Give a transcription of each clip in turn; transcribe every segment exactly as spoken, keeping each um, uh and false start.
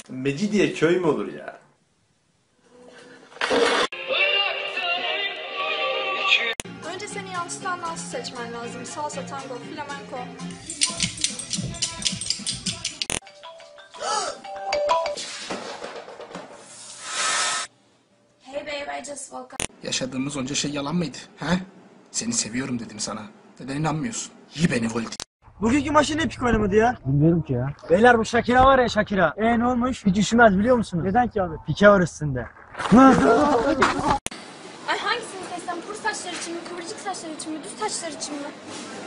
Mecidiye köy mü olur ya? Önce seni yansıtan dansı seçmen lazım. Salsa, tango, flamenco. Hey babe, I just woke up. Yaşadığımız onca şey yalan mıydı? He? Seni seviyorum dedim sana. Neden inanmıyorsun? Yi beni Volti. Bugünkü maçı ne pik oynamadı ya? Bilmiyorum ki ya. Beyler bu Shakira var ya Shakira. E ne olmuş? Hiç üşümez biliyor musunuz? Neden ki abi? Pike var üstünde. Ay hangisini seçsem? Kuru saçlar için mi? Kıvırcık saçlar için mi? Düz saçlar için mi?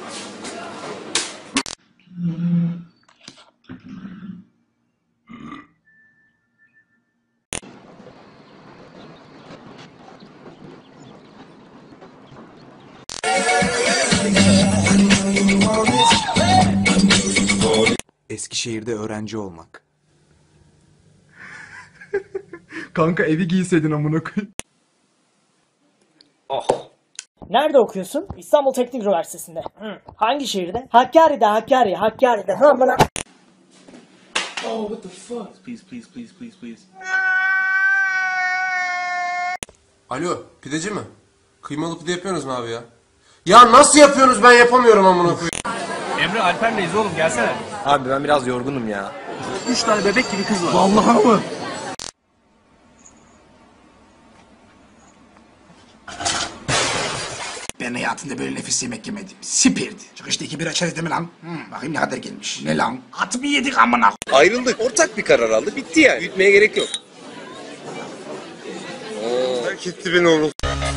Eskişehir'de öğrenci olmak. Kanka evi giyseydin amına koyayım. Nerede okuyorsun? İstanbul Teknik Üniversitesi'nde. Hı. Hangi şehirde? Hakkari'de, Hakkari, Hakkari'de. Ha bana. Oh what the fuck? Please please please please please. Alo, pideci mi? Kıymalı pide yapıyorsunuz mu abi ya? Ya nasıl yapıyorsunuz, ben yapamıyorum amına koyayım. Emre Alper'leyiz oğlum gelsene. Abi ben biraz yorgunum ya. Üç tane bebek gibi kız var. Vallahi mı? Ben hayatımda böyle nefis yemek yemedim. Sipirdi. Çıkışta iki bira içeriz değil mi lan? Hmm, bakayım ne kadar gelmiş. Ne lan? At mı yedik amına? Ayrıldık. Ortak bir karar aldık. Bitti yani. Büyütmeye gerek yok. Gitti beni oğlum.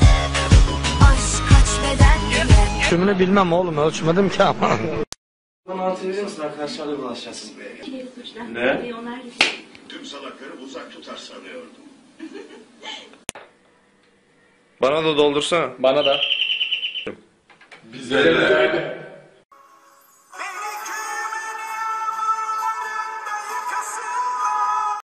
Ölçümünü bilmem oğlum ölçmedim ki ama. Bana anlatabilir misin? Arkadaşlarla bulaşacağız. Ne? Tüm salakları uzak tutar sanıyordum. Bana da doldursana. Bana da. Bize de.